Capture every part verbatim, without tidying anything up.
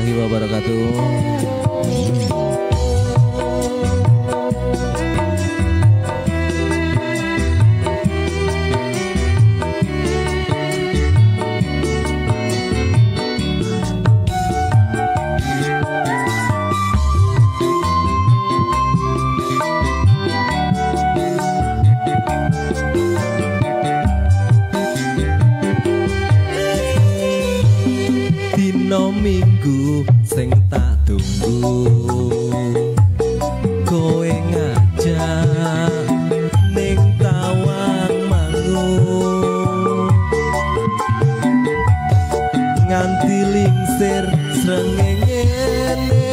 warahmatullahi wabarakatuh. Dino minggu sing tak tunggu kowe ngajak ning Tawang Mangu nganti lingsir srengenge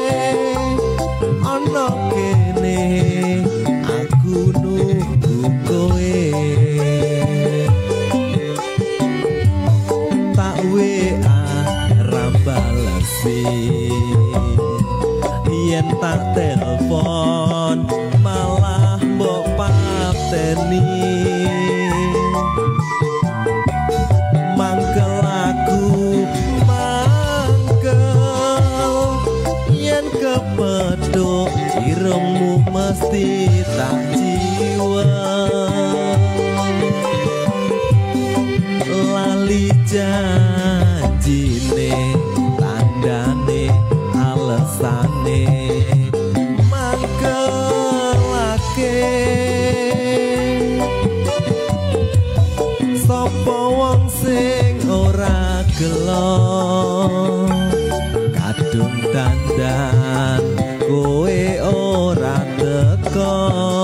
ana kene aku nunggu kowe tak we balesi yen tak telepon malah mbok pateni mangkel aku mangkel yen kepethuk irungmu mesti tak jiwa lali janjine tandane alesane mangkelake sapa wong sing ora gelo kadung dandan kowe ora teko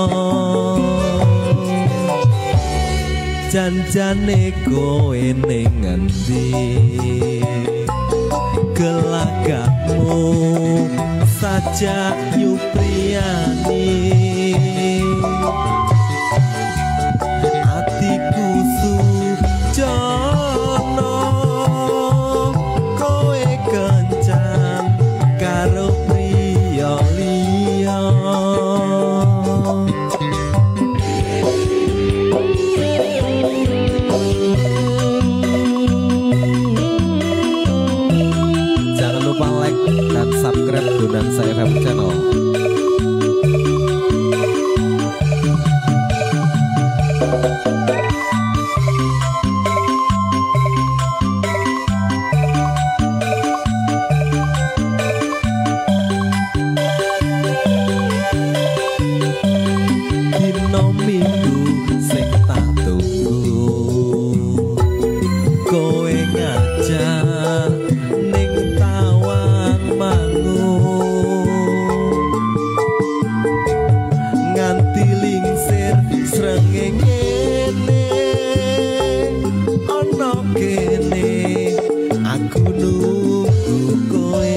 janjane kowe ning ngendi gelagakmu saja Yupriyani atiku sujono kowe kencan karo priya liya dan subscribe Gunansa F M channel. Dino minggu sing tak tunggu kowe ngajak ning Tawang Mangu nganti lingsir srengenge ana kene aku nunggu kowe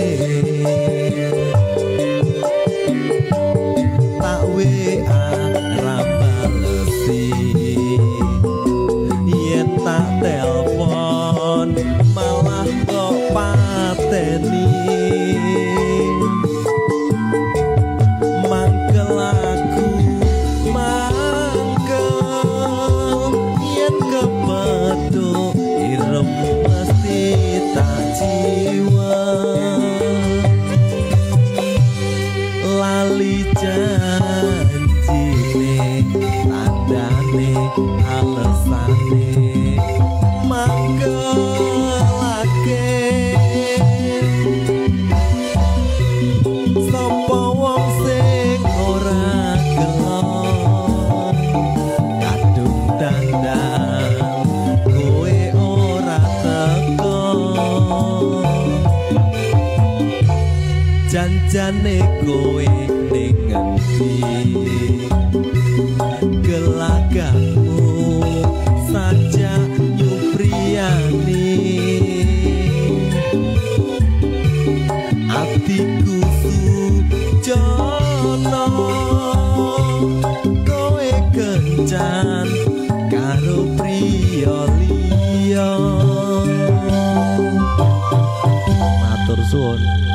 tak we ra balesi yen tak telepon malah kok pateni mangkel aku mangkel yen kepethuk irungmu mesti tak jiwa lali janjine tandane alesane mangkelake sapa wong sing ora gelo kadung dandan kowe ora teko janjane kowe ning ngendi gelagakmu saja Yupriyani atiku sujono kowe kencan karo priya liya matur suwun.